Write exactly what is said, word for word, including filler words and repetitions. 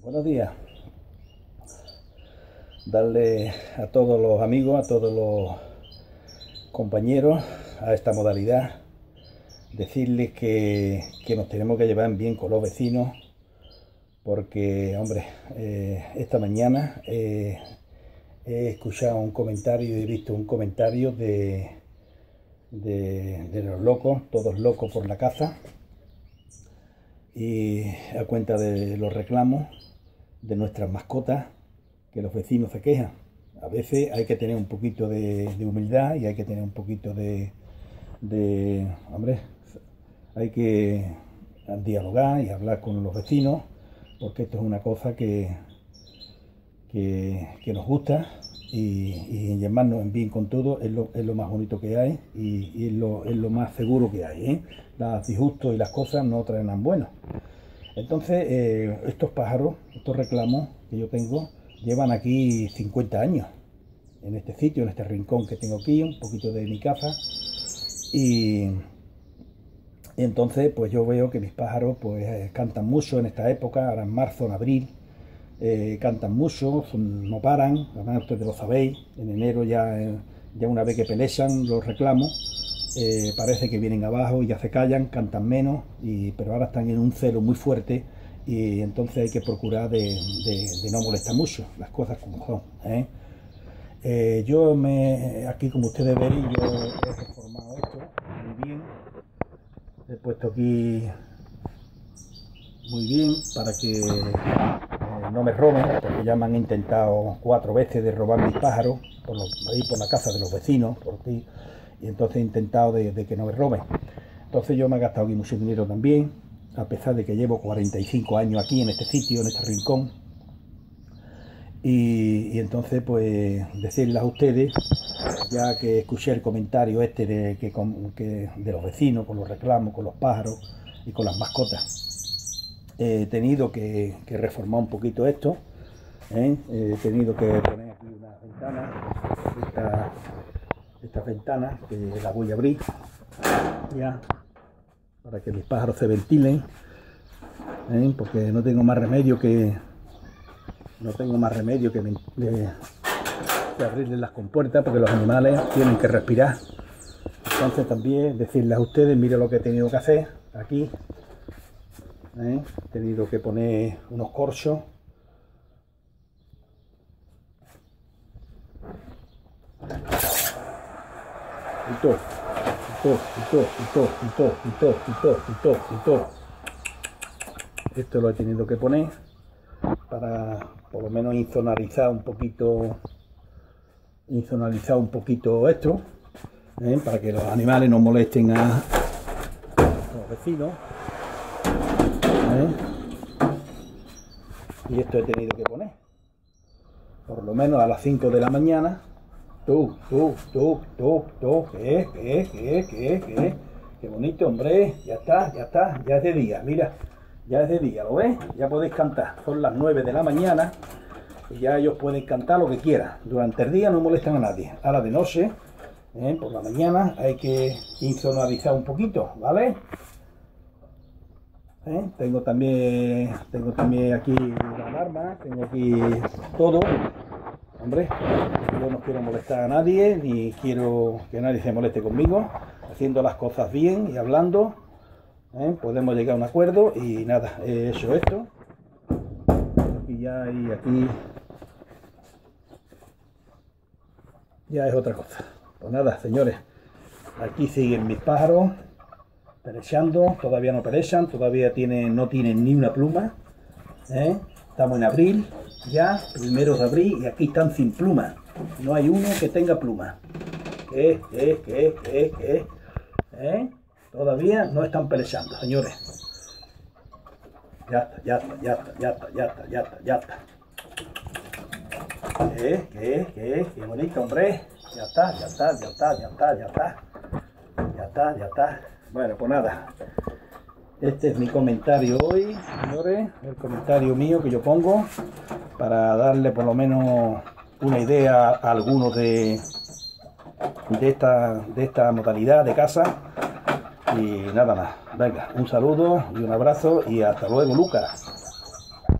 Buenos días. Darle a todos los amigos, a todos los compañeros a esta modalidad, decirles que, que nos tenemos que llevar bien con los vecinos, porque, hombre, eh, esta mañana eh, he escuchado un comentario, he visto un comentario de, de, de los locos, todos locos por la caza, y a cuenta de los reclamos de nuestras mascotas, que los vecinos se quejan. A veces hay que tener un poquito de, de humildad y hay que tener un poquito de, de, hombre, hay que dialogar y hablar con los vecinos, porque esto es una cosa que, que, que nos gusta, y, y llevarnos en bien con todo es lo, es lo más bonito que hay, y, y es, lo, es lo más seguro que hay, ¿eh? Las disgustos y las cosas no traen nada bueno. Entonces, eh, estos pájaros, estos reclamos que yo tengo, llevan aquí cincuenta años, en este sitio, en este rincón que tengo aquí, un poquito de mi casa, y, y entonces pues yo veo que mis pájaros pues eh, cantan mucho en esta época, ahora en marzo, en abril, eh, cantan mucho, son, no paran, además ustedes lo sabéis, en enero ya, eh, ya una vez que pelean los reclamos, Eh, parece que vienen abajo y ya se callan, cantan menos, y, pero ahora están en un celo muy fuerte, y entonces hay que procurar de, de, de no molestar mucho, las cosas como son, ¿eh? Eh, yo me, aquí como ustedes ven, yo he reformado esto muy bien, he puesto aquí muy bien para que eh, no me roben, porque ya me han intentado cuatro veces de robar mis pájaros, por, los, ahí por la casa de los vecinos, por aquí. Y entonces he intentado de, de que no me roben. Entonces yo me he gastado aquí mucho dinero también, a pesar de que llevo cuarenta y cinco años aquí en este sitio, en este rincón. Y, y entonces pues decirles a ustedes, ya que escuché el comentario este de, que, con, que, de los vecinos, con los reclamos, con los pájaros y con las mascotas, he tenido que, que reformar un poquito esto, ¿eh? He tenido que poner aquí una ventana, esta, estas ventanas que las voy a abrir ya para que mis pájaros se ventilen, ¿eh? Porque no tengo más remedio que no tengo más remedio que, de, de abrirles las compuertas, porque los animales tienen que respirar. Entonces también decirles a ustedes, miren lo que he tenido que hacer aquí, ¿eh? He tenido que poner unos corchos, y todo, y todo, y todo, y todo, y todo, y todo, y todo, y todo, y todo. Esto lo he tenido que poner para por lo menos insonorizar un poquito, insonorizar un poquito esto, ¿eh? Para que los animales no molesten a los vecinos, ¿eh? Y esto he tenido que poner por lo menos a las cinco de la mañana. Tú, tú, tú, tú, tú, ¿qué, qué, qué, qué, qué? Qué bonito, hombre, ya está, ya está, ya es de día, mira, ya es de día, ¿lo ves? Ya podéis cantar, son las nueve de la mañana, y ya ellos pueden cantar lo que quieran. Durante el día no molestan a nadie, ahora de noche, ¿eh? Por la mañana hay que insonorizar un poquito, ¿vale? ¿Eh? Tengo también, tengo también aquí una alarma, tengo aquí todo. Hombre, yo no quiero molestar a nadie, ni quiero que nadie se moleste conmigo. Haciendo las cosas bien y hablando, ¿eh? Podemos llegar a un acuerdo, y nada, he hecho esto. Y ya hay aquí, ya es otra cosa. Pues nada, señores, aquí siguen mis pájaros, perechando, todavía no perechan, todavía tienen, no tienen ni una pluma, ¿eh? Estamos en abril, ya, primeros de abril, y aquí están sin pluma. No hay uno que tenga pluma. ¿Qué, qué, qué, qué, qué? ¿Eh? Todavía no están perechando, señores. Ya está, ya está, ya está, ya está, ya está, ya está, ya está. ¿Qué, qué, qué? Qué bonito, hombre. Ya está, ya está, ya está, ya está, ya está. Ya está, ya está. Bueno, pues nada. Este es mi comentario hoy, señores, el comentario mío que yo pongo para darle por lo menos una idea a algunos de, de, esta, de esta modalidad de caza. Y nada más. Venga, un saludo y un abrazo, y hasta luego, Lucas.